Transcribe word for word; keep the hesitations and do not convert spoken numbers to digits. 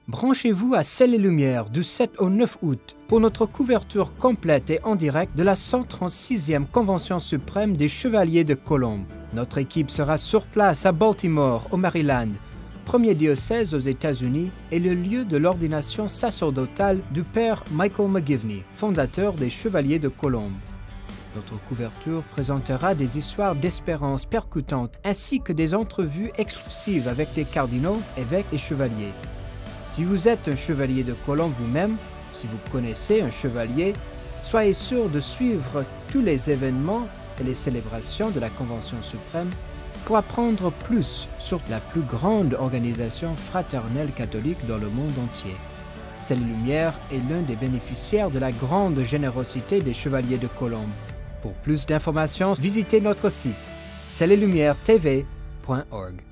Branchez-vous à Ciel et Lumière du sept au neuf août pour notre couverture complète et en direct de la cent trente-sixième Convention suprême des Chevaliers de Colombe. Notre équipe sera sur place à Baltimore, au Maryland, premier diocèse aux États-Unis et le lieu de l'ordination sacerdotale du père Michael McGivney, fondateur des Chevaliers de Colombe. Notre couverture présentera des histoires d'espérance percutantes ainsi que des entrevues exclusives avec des cardinaux, évêques et chevaliers. Si vous êtes un chevalier de Colombe vous-même, si vous connaissez un chevalier, soyez sûr de suivre tous les événements et les célébrations de la Convention suprême pour apprendre plus sur la plus grande organisation fraternelle catholique dans le monde entier. Ciel et Lumière est l'un des bénéficiaires de la grande générosité des Chevaliers de Colombe. Pour plus d'informations, visitez notre site ciel et lumière t v point org.